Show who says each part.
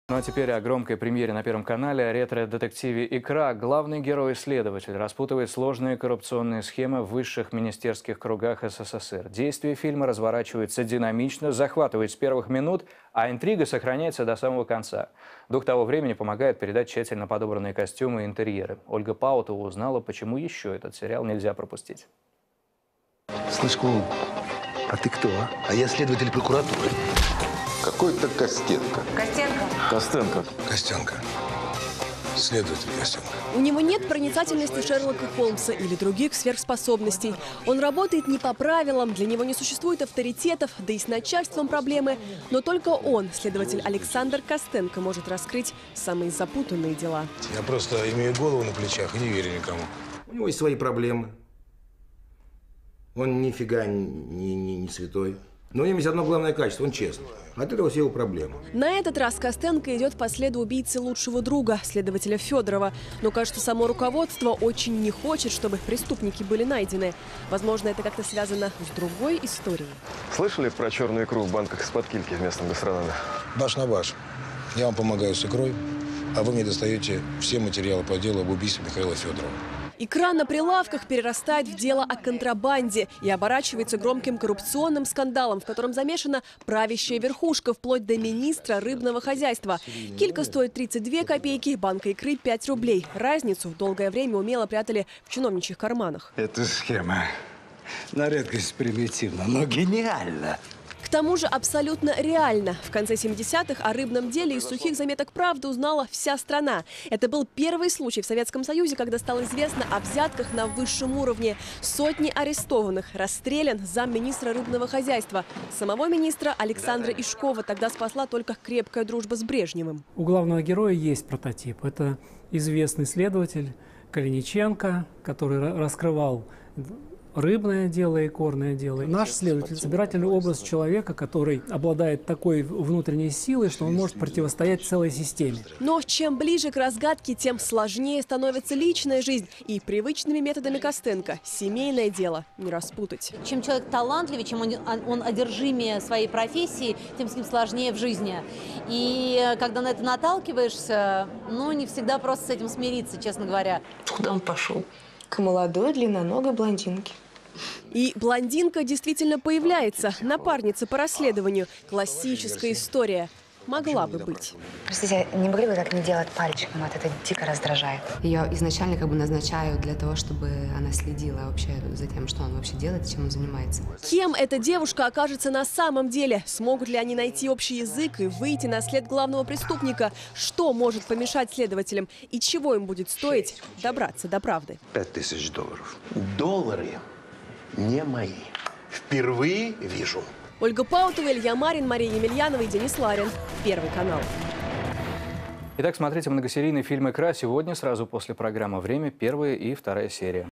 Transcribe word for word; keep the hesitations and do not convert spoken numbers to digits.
Speaker 1: Ну а теперь о громкой премьере на Первом канале, о ретро-детективе «Икра». Главный герой-следователь распутывает сложные коррупционные схемы в высших министерских кругах СССР. Действие фильма разворачивается динамично, захватывает с первых минут, а интрига сохраняется до самого конца. Дух того времени помогает передать тщательно подобранные костюмы и интерьеры. Ольга Паутова узнала, почему еще этот сериал нельзя пропустить.
Speaker 2: Слышь, клоун, а ты кто, а? А я следователь прокуратуры.
Speaker 3: Какой-то Костенко.
Speaker 4: Костенко.
Speaker 3: Костенко.
Speaker 2: Костенко. Следователь Костенко.
Speaker 5: У него нет проницательности Шерлока Холмса или других сверхспособностей. Он работает не по правилам, для него не существует авторитетов, да и с начальством проблемы. Но только он, следователь Александр Костенко, может раскрыть самые запутанные дела.
Speaker 6: Я просто имею голову на плечах и не верю никому. У него есть свои проблемы. Он нифига не, не, не святой. Но у него есть одно главное качество – он честный. От этого все его проблемы.
Speaker 5: На этот раз Костенко идет по следу убийцы лучшего друга, следователя Федорова. Но, кажется, само руководство очень не хочет, чтобы преступники были найдены. Возможно, это как-то связано с другой историей.
Speaker 3: Слышали про черную икру в банках из-под кильки в местном гастрономе?
Speaker 6: Баш на баш. Я вам помогаю с икрой, а вы мне достаете все материалы по делу об убийстве Михаила Федорова.
Speaker 5: Икра на прилавках перерастает в дело о контрабанде и оборачивается громким коррупционным скандалом, в котором замешана правящая верхушка, вплоть до министра рыбного хозяйства. Килька стоит тридцать две копейки, банка икры – пять рублей. Разницу долгое время умело прятали в чиновничьих карманах.
Speaker 7: Эта схема на редкость примитивна, но гениальна.
Speaker 5: К тому же абсолютно реально. В конце семидесятых о рыбном деле из сухих заметок «Правды» узнала вся страна. Это был первый случай в Советском Союзе, когда стало известно о взятках на высшем уровне. Сотни арестованных, расстрелян замминистра рыбного хозяйства. Самого министра Александра Ишкова тогда спасла только крепкая дружба с Брежневым.
Speaker 8: У главного героя есть прототип. Это известный следователь Калиниченко, который раскрывал рыбное дело и корное дело. Наш следователь – собирательный образ человека, который обладает такой внутренней силой, что он может противостоять целой системе.
Speaker 5: Но чем ближе к разгадке, тем сложнее становится личная жизнь. И привычными методами Костенко семейное дело не распутать.
Speaker 4: Чем человек талантливее, чем он, он одержимее своей профессии, тем с ним сложнее в жизни. И когда на это наталкиваешься, ну, не всегда просто с этим смириться, честно говоря.
Speaker 9: Куда он пошел? К молодой длинноногой блондинке.
Speaker 5: И блондинка действительно появляется, напарница по расследованию. Классическая история. Могла бы быть.
Speaker 10: Простите, не могли бы так не делать пальчиком? Вот это дико раздражает.
Speaker 11: Ее изначально как бы назначаю для того, чтобы она следила вообще за тем, что он вообще делает, чем он занимается.
Speaker 5: Кем эта девушка окажется на самом деле? Смогут ли они найти общий язык и выйти на след главного преступника? Что может помешать следователям? И чего им будет стоить добраться до правды?
Speaker 2: Пять тысяч долларов. Доллары не мои. Впервые вижу.
Speaker 5: Ольга Паутова, Илья Марин, Мария Емельянова и Денис Ларин. Первый канал.
Speaker 1: Итак, смотрите многосерийный фильм «Икра» сегодня, сразу после программы «Время», первая и вторая серия.